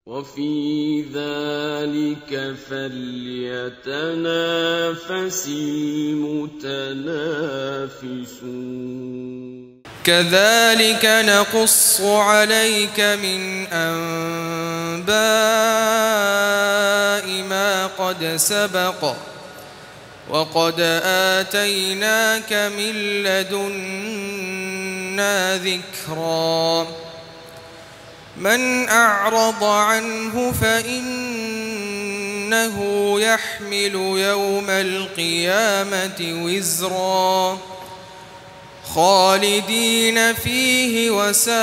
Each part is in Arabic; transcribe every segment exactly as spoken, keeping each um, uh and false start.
وفي ذلك فليتنافس المتنافسون. كذلك نقص عليك من أنباء ما قد سبق وقد آتيناك من لدنا ذكرا. من أعرض عنه فإنه يحمل يوم القيامة وزرا خالدين فيه وساء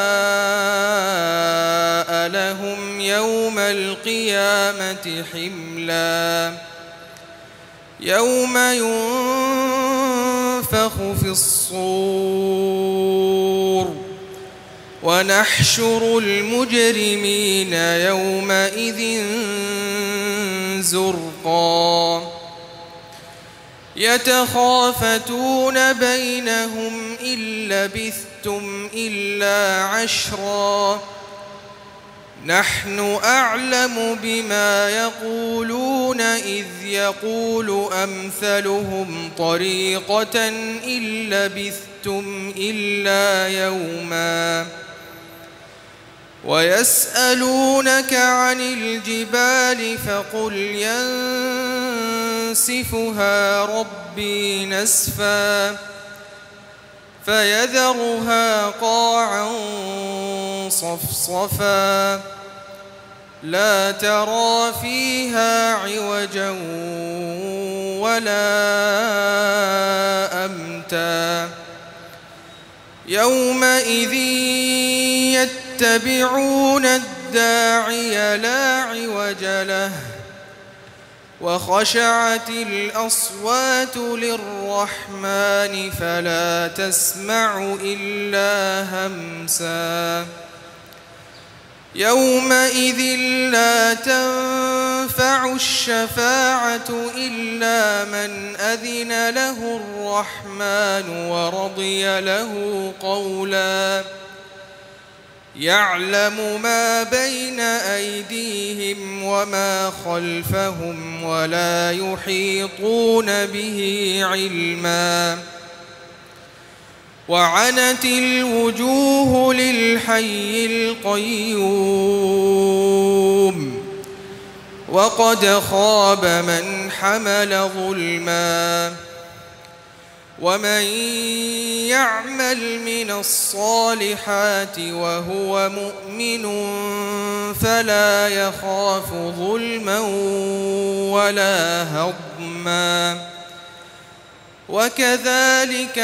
لهم يوم القيامة حملا. يوم ينفخ في الصور ونحشر المجرمين يومئذ زرقا. يتخافتون بينهم إن لبثتم إلا عشرا نحن أعلم بما يقولون إذ يقول أمثلهم طريقة إن لبثتم إلا يوما. ويسألونك عن الجبال فقل ينسفها ربي نسفا فيذرها قاعا صفصفا لا ترى فيها عوجا ولا أمتا. يومئذ يتبعون الداعي لا عوج له وخشعت الأصوات للرحمن فلا تسمع إلا همسا. يومئذ لا تنفع الشفاعة إلا من أذن له الرحمن ورضي له قولا. يعلم ما بين أيديهم وما خلفهم ولا يحيطون به علما. وعنت الوجوه للحي القيوم وقد خاب من حمل ظلما. ومن يعمل من الصالحات وهو مؤمن فلا يخاف ظلما ولا هضما. وكذلك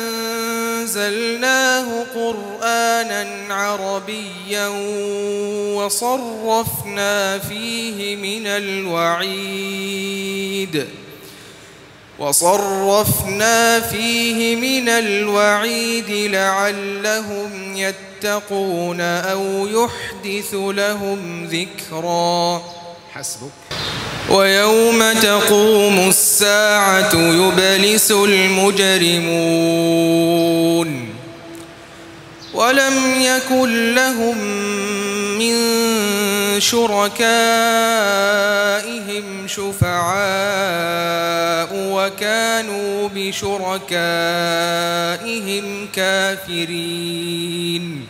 أنزلناه قرآنا عربيا وصرفنا فيه من الوعيد وصرفنا فيه من الوعيد لعلهم يتقون أو يحدث لهم ذكرا. حسبك. ويوم تقوم الساعة يبلس المجرمون ولم يكن لهم من شركائهم شفعاء وكانوا بشركائهم كافرين.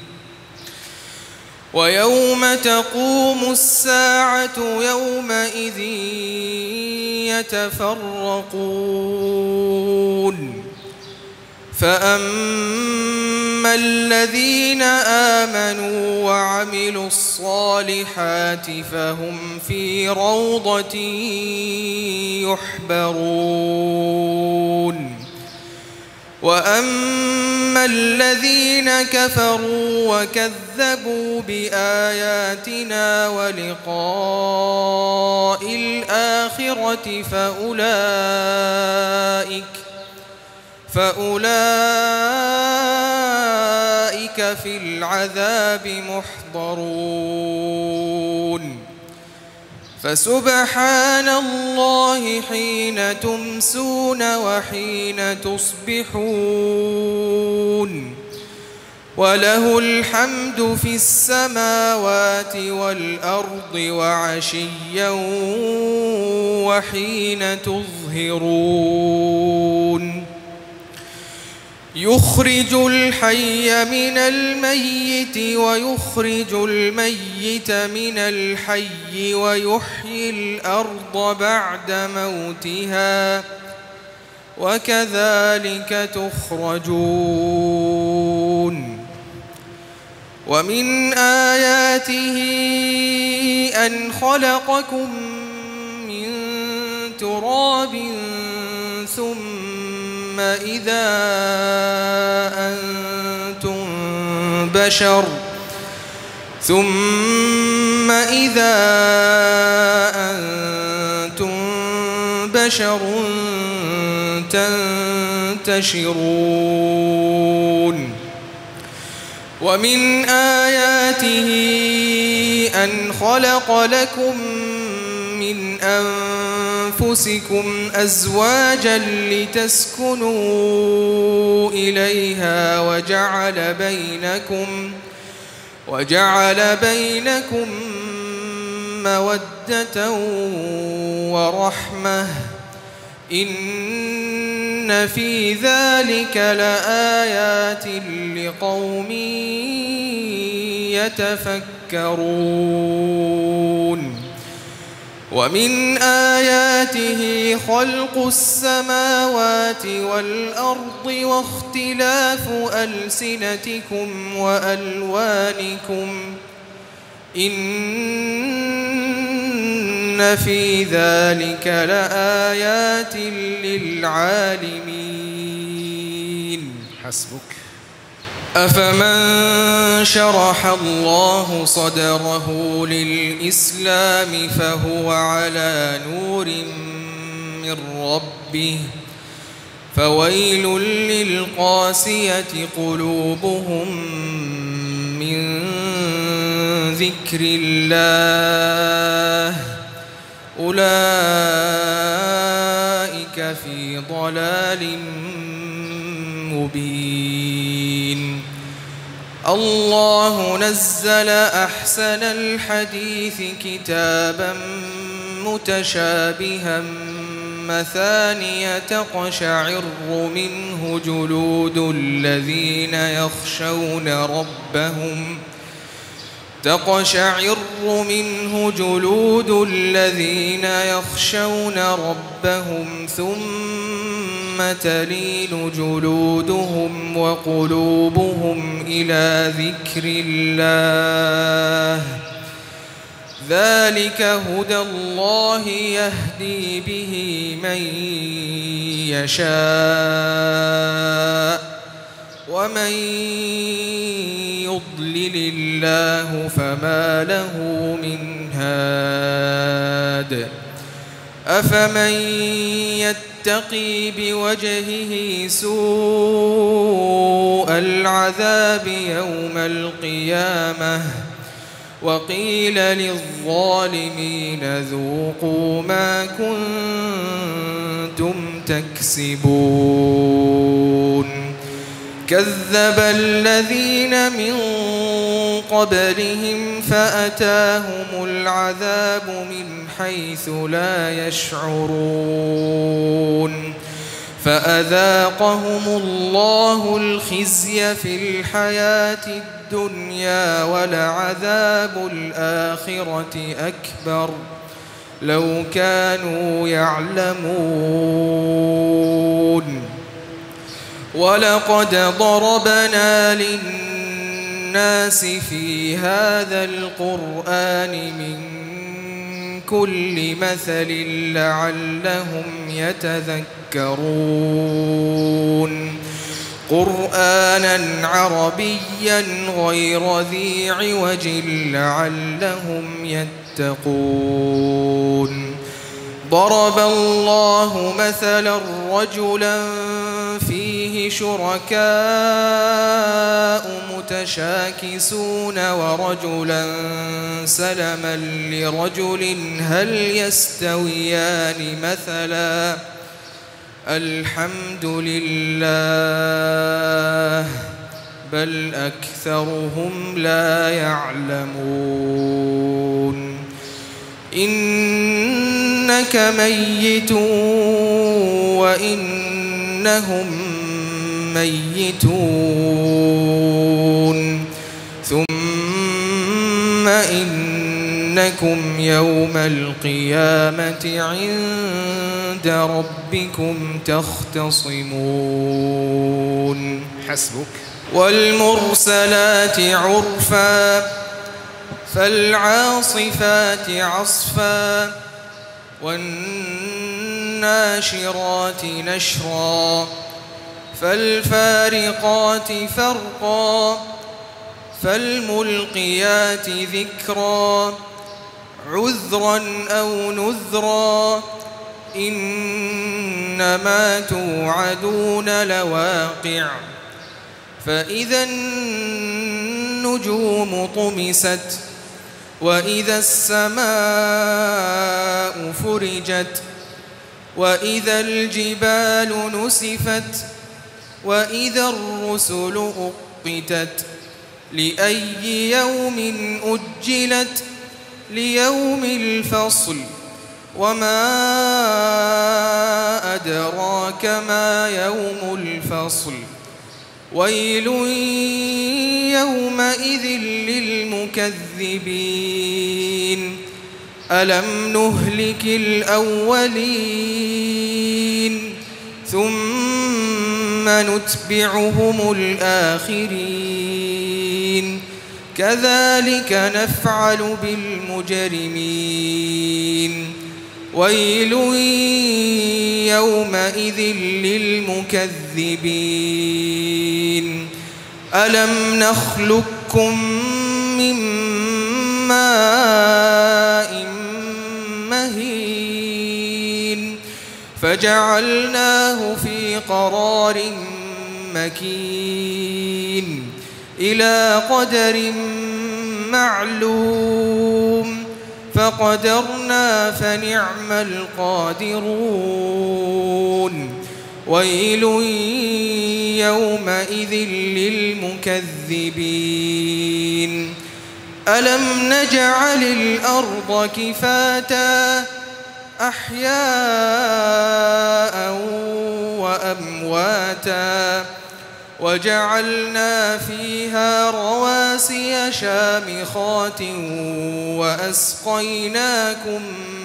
ويوم تقوم الساعة يومئذ يتفرقون فأما الذين آمنوا وعملوا الصالحات فهم في روضة يحبرون. وأما الذين كفروا وكذبوا بآياتنا ولقاء الآخرة فأولئك فأولئك في العذاب محضرون. فسبحان الله حين تمسون وحين تصبحون وله الحمد في السماوات والأرض وعشيا وحين تظهرون يخرج الحي من الميت ويخرج الميت من الحي ويحيي الأرض بعد موتها وكذلك تخرجون ومن آياته أن خلقكم من تراب ثم إذا أنتم بشر ثم إذا أنتم بشر تنتشرون ومن آياته أن خلق لكم من أنفسكم أزواجا لتسكنوا إليها وجعل بينكم وجعل بينكم مودة ورحمة إن في ذلك لآيات لقوم يتفكرون ومن آياته خلق السماوات والأرض واختلاف ألسنتكم وألوانكم إن في ذلك لآيات للعالمين حسبك أفمن شرح الله صدره للإسلام فهو على نور من ربه فويل للقاسية قلوبهم من ذكر الله أولئك في ضلال مبين الله نزل أحسن الحديث كتابا متشابها مثانية تقشعر منه جلود الذين يخشون ربهم تقشعر منه جلود الذين يخشون ربهم ثم تلين جلودهم وقلوبهم إلى ذكر الله ذلك هدى الله يهدي به من يشاء ومن يضلل الله فما له من هاد أفمن يتقي بوجهه سوء العذاب يوم القيامة وقيل للظالمين ذوقوا ما كنتم تكسبون كذب الذين من قبلهم فأتاهم العذاب من حيث لا يشعرون فأذاقهم الله الخزي في الحياة الدنيا ولعذاب الآخرة أكبر لو كانوا يعلمون ولقد ضربنا للناس في هذا القرآن من كل مثل لعلهم يتذكرون قرآنا عربيا غير ذي عوج لعلهم يتقون ضرب الله مثلا رجلا فيه شركاء متشاكسون ورجلا سلما لرجل هل يستويان مثلا الحمد لله بل أكثرهم لا يعلمون إنك ميت وإنهم ميتون ثم إنكم يوم القيامة عند ربكم تختصمون. حسبك. والمرسلات عرفا فالعاصفات عصفا والناشرات نشرا فالفارقات فرقا فالملقيات ذكرا عذرا أو نذرا إنما توعدون لواقع فإذا النجوم طمست وإذا السماء فرجت وإذا الجبال نسفت وإذا الرسل أقتت لأي يوم أجلت ليوم الفصل وما أدراك ما يوم الفصل ويل يومئذ للمكذبين ألم نهلك الأولين ثم نتبعهم الآخرين كذلك نفعل بالمجرمين ويل يومئذ للمكذبين ألم نخلقكم من ماء مهين فجعلناه في قرار مكين إلى قدر معلوم فقدرنا فنعم القادرون ويل يومئذ للمكذبين ألم نجعل الأرض كفاتا أحياء وأمواتا وجعلنا فيها رواسي شامخات وأسقيناكم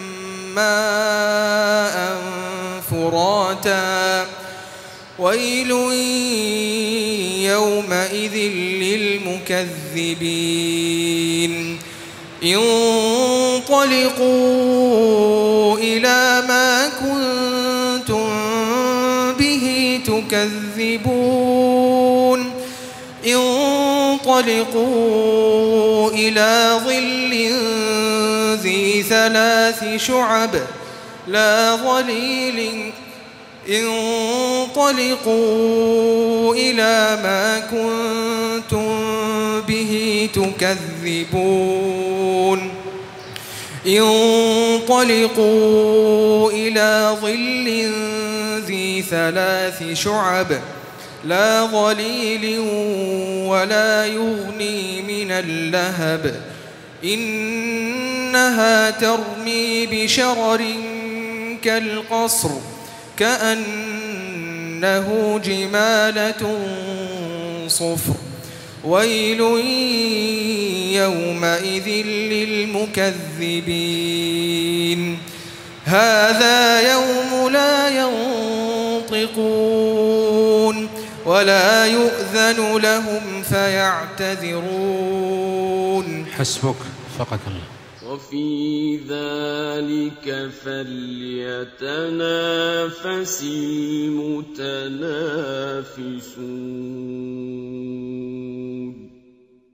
ماء فراتا ويل يومئذ للمكذبين انطلقوا إلى ما كنتم به تكذبون انطلقوا إلى ظل ذي ثلاث شعب لا ظليل انطلقوا إلى ما كنتم به تكذبون انطلقوا إلى ظل ذي ثلاث شعب لا ظليل ولا يغني من اللهب إنها ترمي بشرر كالقصر كأنه جمالة صفر ويل يومئذ للمكذبين هذا يوم لا ينطقون ولا يؤذن لهم فيعتذرون. حسبك. فقك الله. وفي ذلك فليتنافس المتنافسون.